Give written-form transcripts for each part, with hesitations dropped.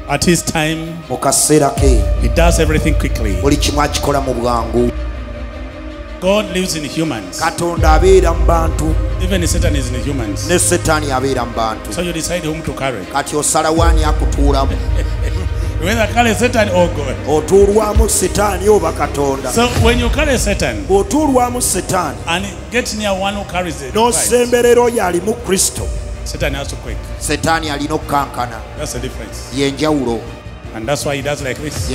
At his time, he does everything quickly. God lives in humans. Even Satan is in humans. So you decide whom to carry. Whether carry Satan or God. So when you carry Satan and get near one who carries it, Satan has to quake. That's the difference. And that's why he does like this.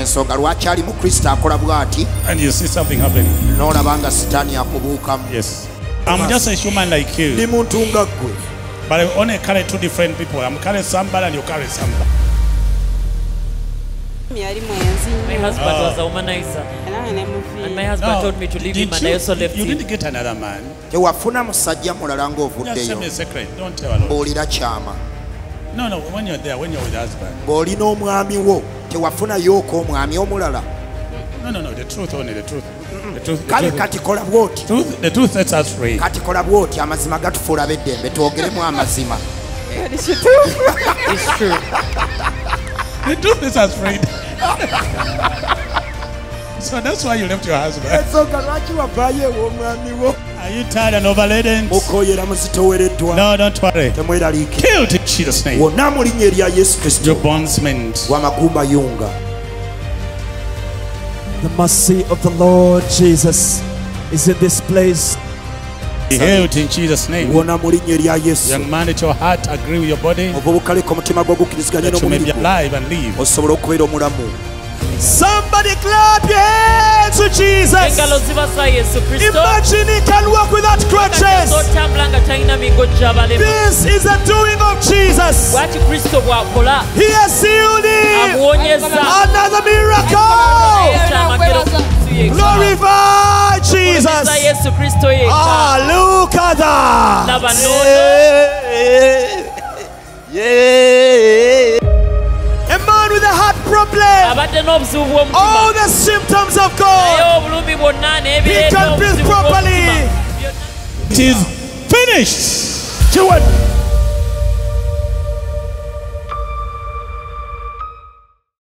And you see something happening. Yes. I'm just a human like you. But I only carry two different people. I'm carrying somebody and you carry somebody. My husband was a womanizer. And my husband told me to leave him and I also left him. You didn't get another man. Just tell me a secret. Don't tell a lot. No, when you're there, when you're with the husband. No, the truth only, the truth. The truth sets us free. It's true. The truth sets us free. So that's why you left your husband. Are you tired and overladen? No, don't worry. Killed in Jesus' name. Your bondsmen. The mercy of the Lord Jesus is in this place. Be healed in Jesus' name. Young man, let your heart agree with your body, that you may be alive and live. Somebody clap your hands to Jesus. Imagine he can walk without crutches. This is the doing of Jesus. He has healed him. Another miracle. Glorify Jesus. Ah, look at that. Yeah. A man with a heart problem. All the symptoms of God. He can breathe properly. It is finished.